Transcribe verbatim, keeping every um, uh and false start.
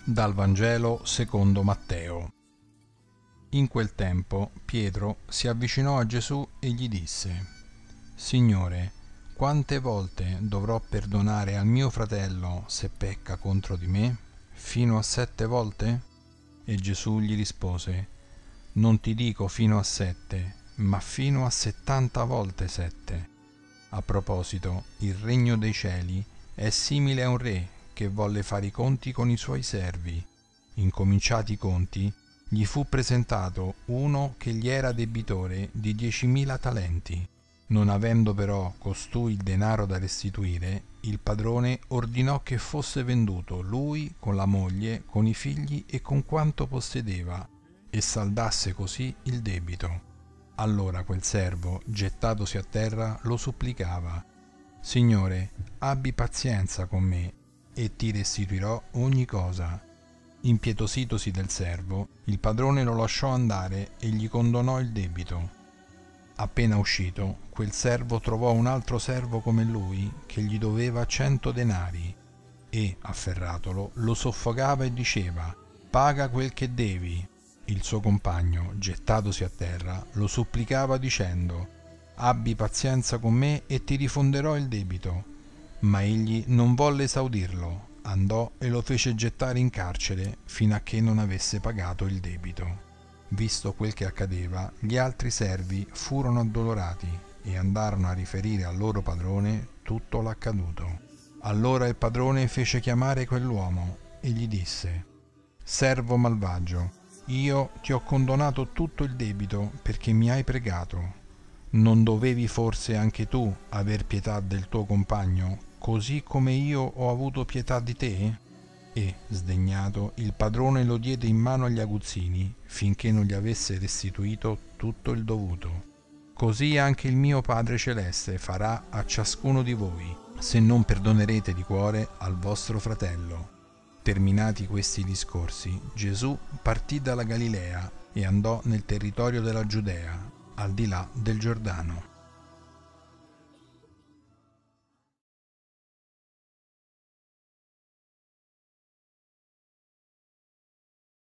Dal Vangelo secondo Matteo. In quel tempo Pietro si avvicinò a Gesù e gli disse: Signore, quante volte dovrò perdonare al mio fratello se pecca contro di me? Fino a sette volte? E Gesù gli rispose: Non ti dico fino a sette, ma fino a settanta volte sette. A proposito, il regno dei cieli è simile a un re che volle fare i conti con i suoi servi. Incominciati i conti, gli fu presentato uno che gli era debitore di diecimila talenti. Non avendo però costui il denaro da restituire, il padrone ordinò che fosse venduto lui con la moglie, con i figli e con quanto possedeva, e saldasse così il debito. Allora quel servo, gettatosi a terra, lo supplicava: Signore, abbi pazienza con me e ti restituirò ogni cosa. Impietositosi del servo, il padrone lo lasciò andare e gli condonò il debito. Appena uscito, quel servo trovò un altro servo come lui che gli doveva cento denari e, afferratolo, lo soffocava e diceva: paga quel che devi. Il suo compagno, gettatosi a terra, lo supplicava dicendo: abbi pazienza con me e ti rifonderò il debito. Ma egli non volle esaudirlo, andò e lo fece gettare in carcere fino a che non avesse pagato il debito. Visto quel che accadeva, gli altri servi furono addolorati e andarono a riferire al loro padrone tutto l'accaduto. Allora il padrone fece chiamare quell'uomo e gli disse: Servo malvagio, io ti ho condonato tutto il debito perché mi hai pregato. Non dovevi forse anche tu aver pietà del tuo compagno, così come io ho avuto pietà di te? E, sdegnato, il padrone lo diede in mano agli aguzzini, finché non gli avesse restituito tutto il dovuto. Così anche il mio Padre Celeste farà a ciascuno di voi, se non perdonerete di cuore al vostro fratello. Terminati questi discorsi, Gesù partì dalla Galilea e andò nel territorio della Giudea, al di là del Giordano.